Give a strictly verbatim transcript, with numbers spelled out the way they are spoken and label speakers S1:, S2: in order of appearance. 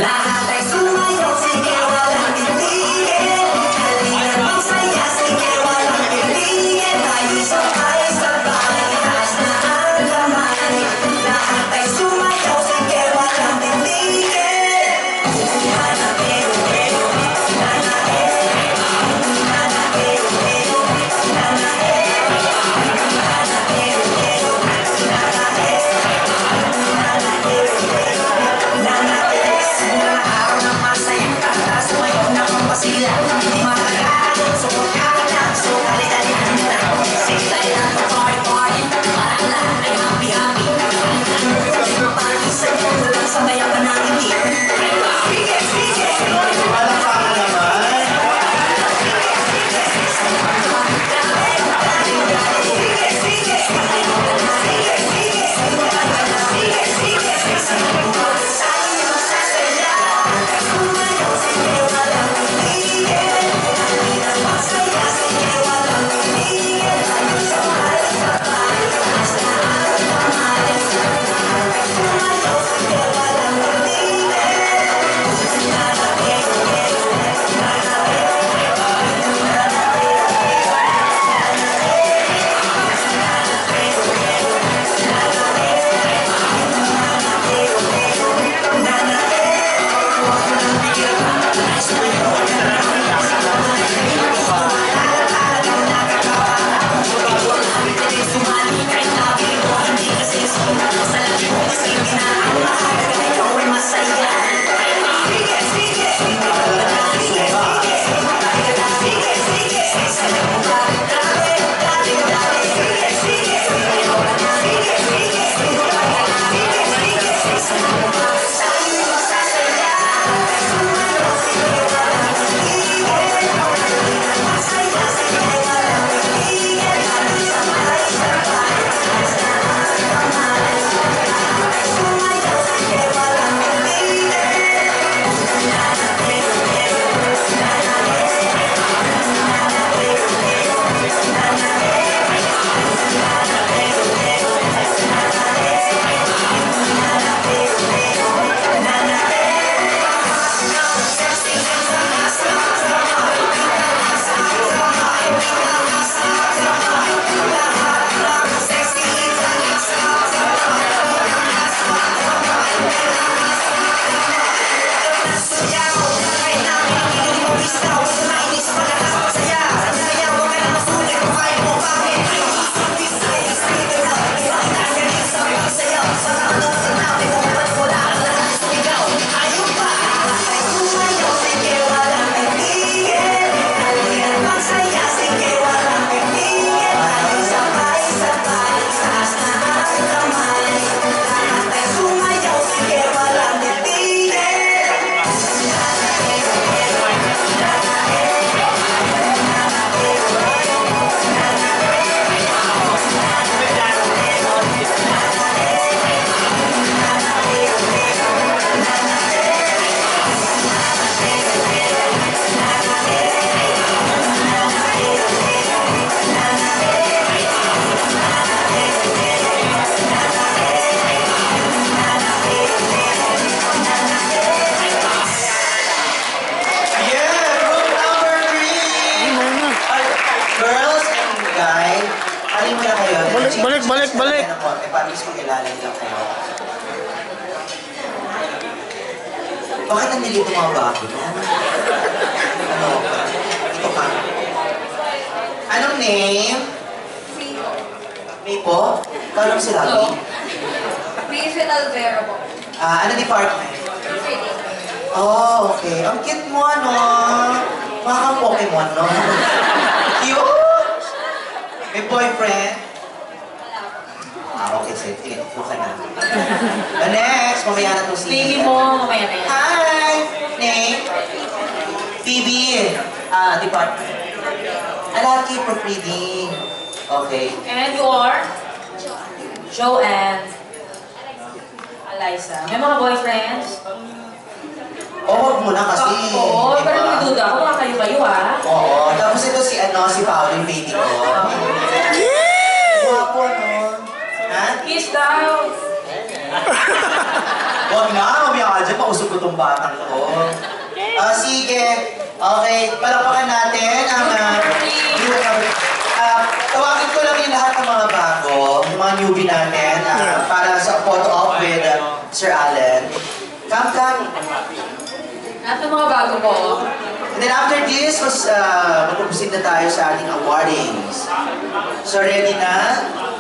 S1: Balik, balik, balik.
S2: Paris mag-ilalim lang kayo. Bakit ang nilito mga bago? Ano? Ito ka. Anong name?
S3: Mipo.
S2: Mipo? Kalong si Rabi?
S3: Griffin Alvero po.
S2: Ah, ano department?
S3: Reading.
S2: Oh, okay. Ang cute mo, ano? Mga kang Pokemon, no? Cute! May boyfriend? Ah, okay, sige. Sige, buka na. The next, mamaya na to si...
S3: Baby mo, mamaya na yan.
S2: Hi! Name? Phoebe. Ah, department. Alaki for reading. Okay.
S3: And you are? Joanne. Eliza. May mga boyfriends?
S2: Oh, wag mo na kasi.
S3: Oo,
S2: diba?
S3: pero may duda ako, mga kayo-kayo ha?
S2: Oo, tapos ito si ano, si Paolo yung baby ko. Guwapo, no? Ha?
S3: Kiss daw.
S2: Wag na, mamaya ka dyan, mausog ko itong tong batang to. Ah, sige. Okay, palakpakan natin ang uh, new uh, tawagin ko lang yung lahat ng mga bago, yung mga newbie natin, uh, para sa photo op with uh, Sir Allen. Come, come.
S3: Lahat ng mga bago ko.
S2: And then after this, was, uh, magpupusin na tayo sa ating awardings. So ready na?